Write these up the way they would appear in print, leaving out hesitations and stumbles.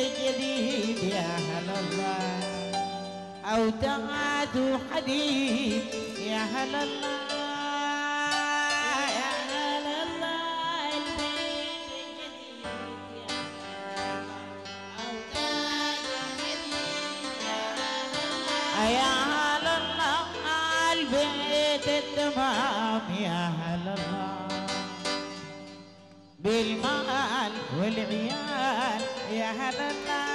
جديد يا هلا الله، أو تعاد حديد يا هلا الله. يا هلا الله البيت التمام يا هلا الله، بالمال والعيال يا هلا الله.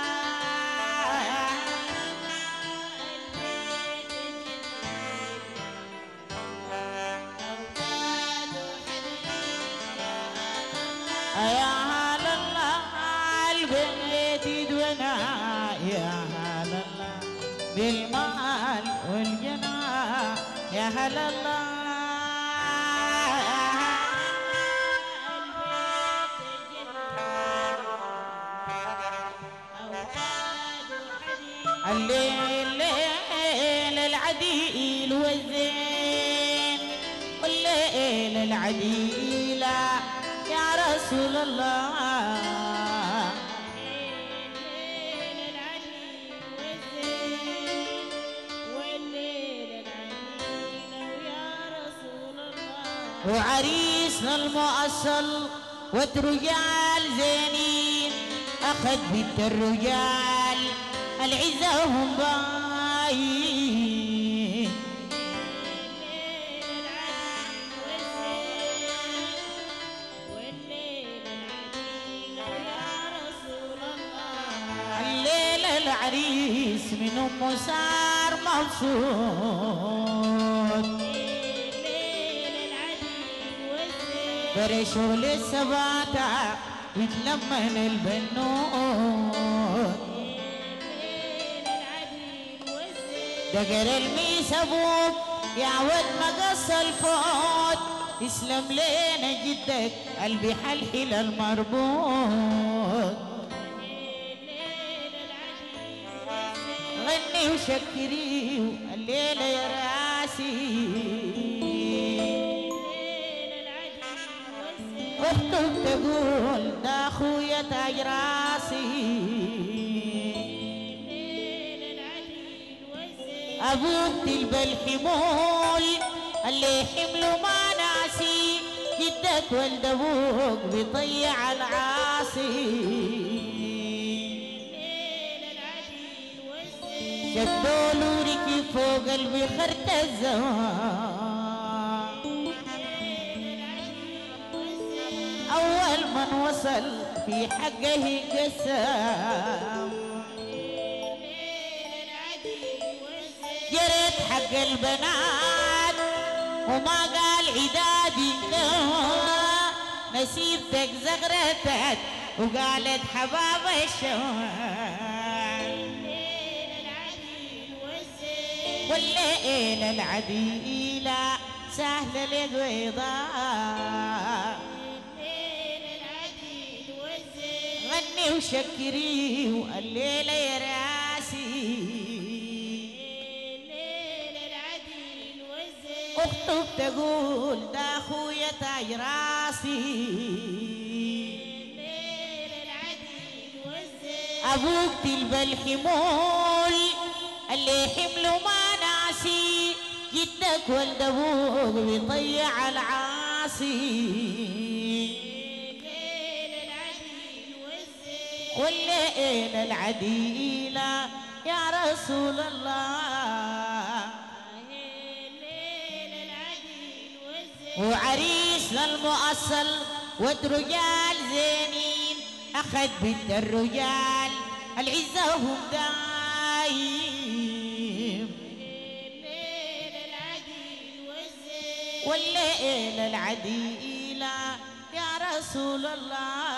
يا هلا الله البيت يدونا يا هلا الله، بالمال والجناح يا هلا الله. الليل العديل والزين، والليل العديل يا رسول الله، وعريسنا المؤصل والرجال زينين، أخذ بنت الرجال العزة هم باين. الليل العريس من أمه صار مبسوط، برشوا للسباتة يتلمن البنوت، دقر الميس ابوك يا ود مقص الفوت، اسلم لينا جدك قلبي حلحل المربوط. غني وشكري الليلة يا راسي، اختك تقول ده اخويا تاج راسي، ابوك تلبى الحمول اللي حمله ما ناسي، جدك ولد ابوك بيطيع العاصي. شدوا له ركب فوق قلبي خرت الزمان، أول من وصل في حقه قسم، جريت حق البنات وما قال عدادي، نسيبتك زغرتت وقالت حباب الشوال، والليل العديلة سهلة للبيضاء، غني وشكري والليلة يا راسي. اختك تقول ده اخويا تاج راسي، ابوك تلبى الحمول اللي حمله ما ناسي، جدك ولد ابوك بيطيع العاصي. والليل العديلة يا رسول الله، وعريسنا المؤصل والرجال زينين، أخذ بنت الرجال العزة هم دايم. والليل العديلة يا رسول الله،